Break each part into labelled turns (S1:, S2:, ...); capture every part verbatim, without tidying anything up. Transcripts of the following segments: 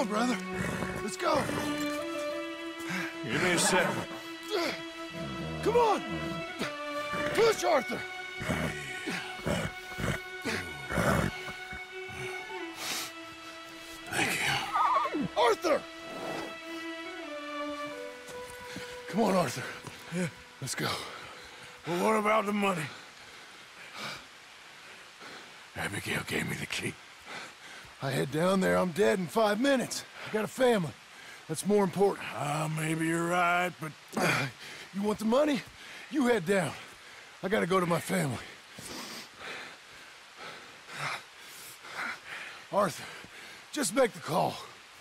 S1: on, brother. Let's go.
S2: Give me a second.
S1: Come on! Push, Arthur!
S2: Thank you.
S1: Arthur! Come on, Arthur.
S2: Yeah.
S1: Let's go.
S2: Well, what about the money? Abigail gave me the key.
S1: I head down there, I'm dead in five minutes. I got a family. That's more important.
S2: Ah, uh, maybe you're right, but...
S1: Uh, you want the money? You head down. I gotta go to my family. Arthur, just make the call.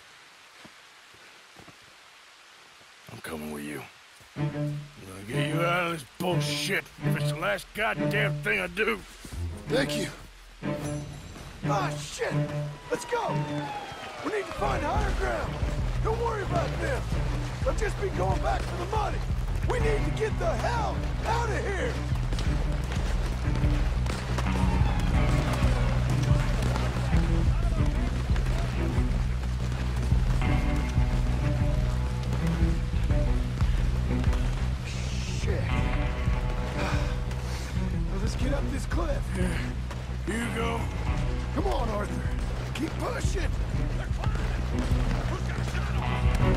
S2: I'm coming with you. I'm gonna get you out of this bullshit if it's the last goddamn thing I do.
S1: Thank you. Ah, shit! Let's go! We need to find higher ground. Don't worry about them. They'll just be going back for the money. We need to get the hell out of here! Shit. Now let's get up this cliff.
S2: Here, here you go.
S1: Come on, Arthur. Keep pushing.
S2: They're climbing. Who's got a shot on?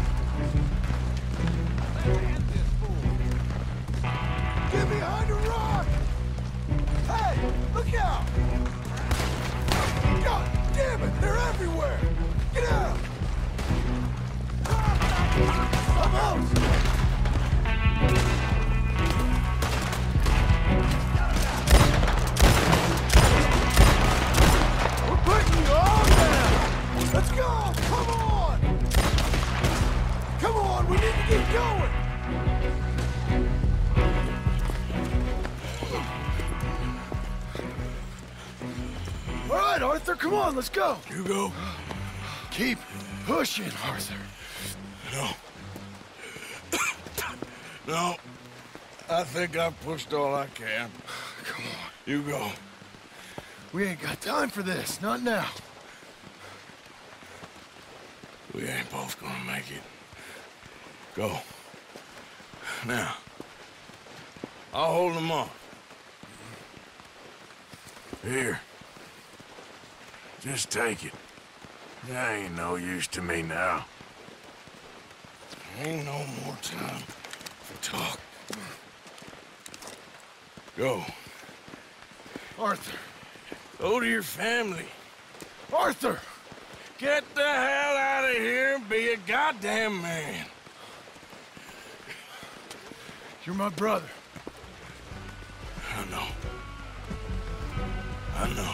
S1: Get behind a rock! Hey, look out! God damn it, they're everywhere! Get out! I'm out! We're putting you all down! Let's go! Come on! Come on, we need to get going! All right, Arthur, come on, let's go.
S2: You go.
S1: Keep pushing, Arthur.
S2: No. No. I think I've pushed all I can.
S1: Come on.
S2: You go.
S1: We ain't got time for this, not now.
S2: We ain't both gonna make it. Go. Now. I'll hold them off. Here. Just take it. That ain't no use to me now. Ain't no more time for talk. Go.
S1: Arthur.
S2: Go to your family.
S1: Arthur!
S2: Get the hell out of here and be a goddamn man.
S1: You're my brother.
S2: I know. I know.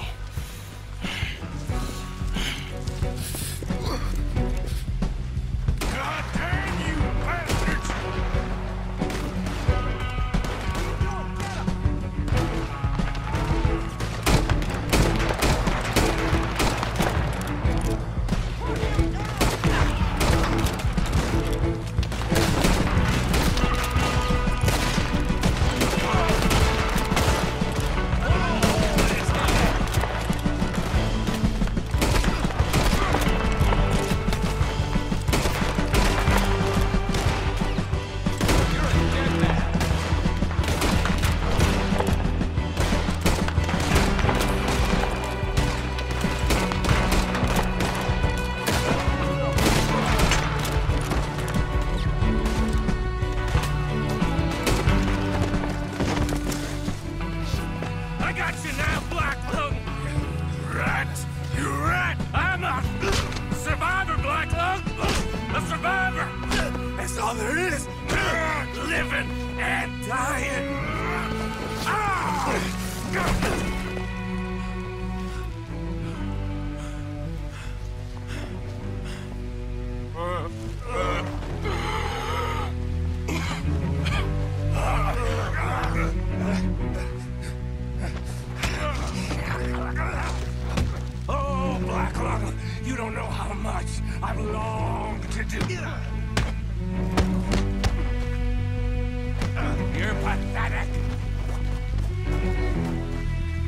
S2: God damn you bastards! All there is, living and dying. Oh, Black Lung, you don't know how much I've longed to do. You're pathetic.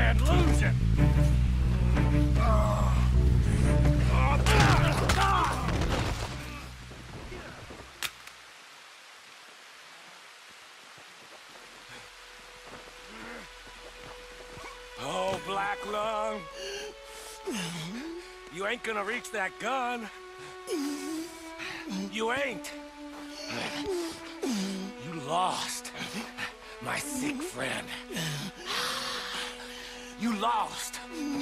S2: man losing. Oh. Oh. Ah. Oh, Black Lung. You ain't gonna reach that gun. You ain't. You lost, my sick friend. You lost.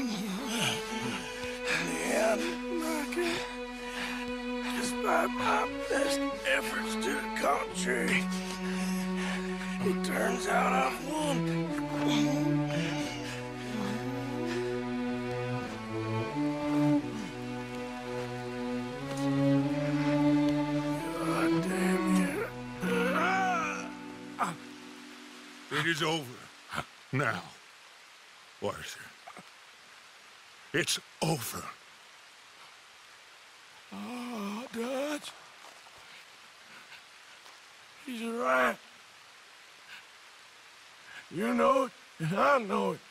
S1: Yeah, Margaret. Despite my best efforts to the contrary, it turns out I've won. God damn you.
S3: It is over. Now, Arthur. It's over.
S1: Oh, Dutch. He's right. You know it, and I know it.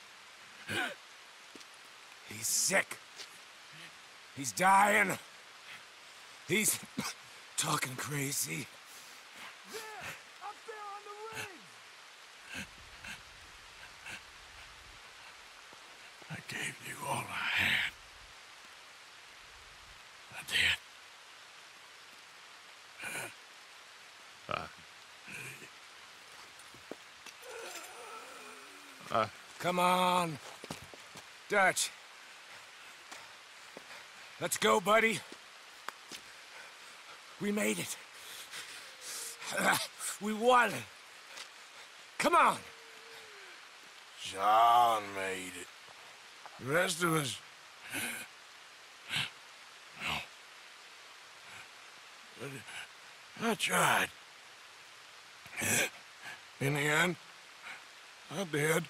S2: He's sick. He's dying. He's talking crazy.
S1: Yeah, up there on the ring.
S2: I gave you all I had. I did.
S3: Uh, uh,
S2: Come on, Dutch. Let's go, buddy. We made it. We won. Come on.
S1: John made it. The rest of us...
S2: No.
S1: But I tried. In the end, I did.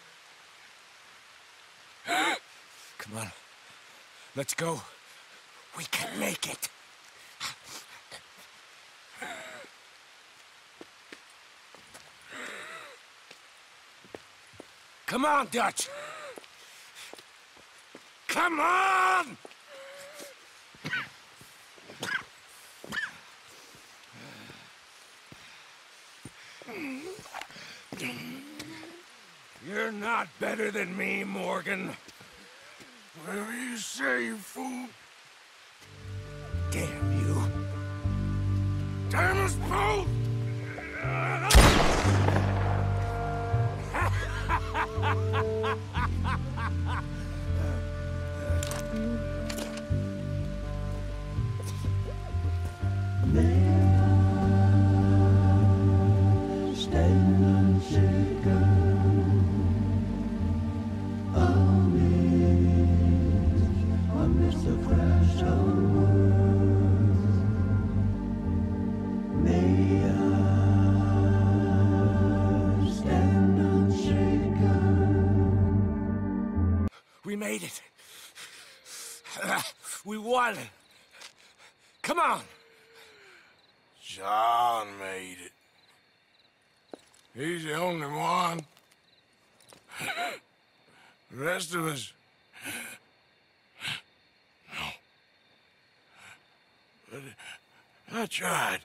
S2: Come on. Let's go. We can make it. Come on, Dutch. Come on! You're not better than me, Morgan.
S1: Whatever you say, you fool.
S2: Damn you.
S1: Damn us both!
S2: We made it. We won. Come on.
S1: John made it. He's the only one. The rest of us...
S2: No.
S1: But I tried.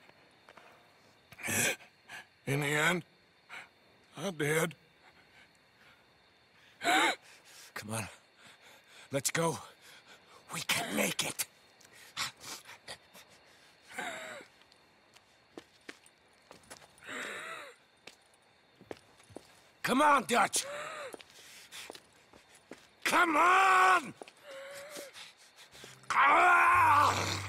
S1: In the end, I did.
S2: Come on. Let's go. We can make it. Come on, Dutch. Come on! Ah!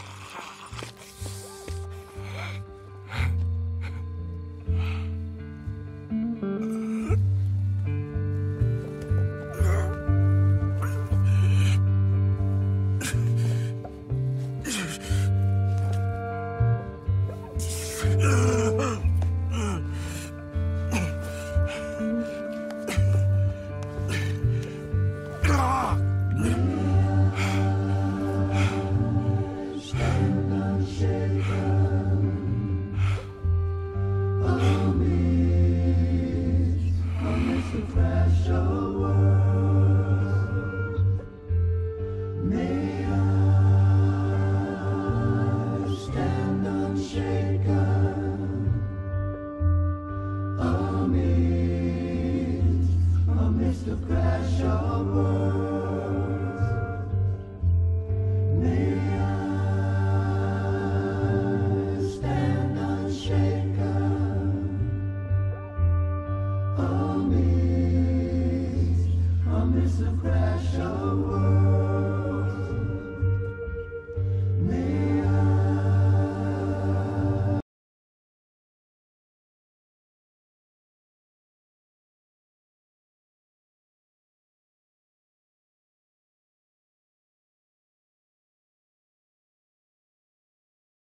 S4: your words. May I stand unshaken, amidst, amidst the crash of